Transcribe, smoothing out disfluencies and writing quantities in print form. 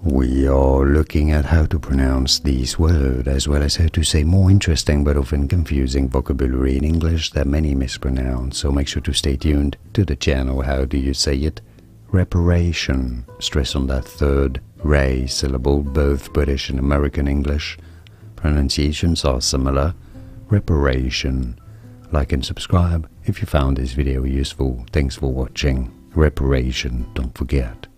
We are looking at how to pronounce these words, as well as how to say more interesting but often confusing vocabulary in English that many mispronounce, so make sure to stay tuned to the channel. How do you say it? Reparation. Stress on that third ray syllable. Both British and American English pronunciations are similar. Reparation. Like and subscribe if you found this video useful. Thanks for watching. Reparation, don't forget.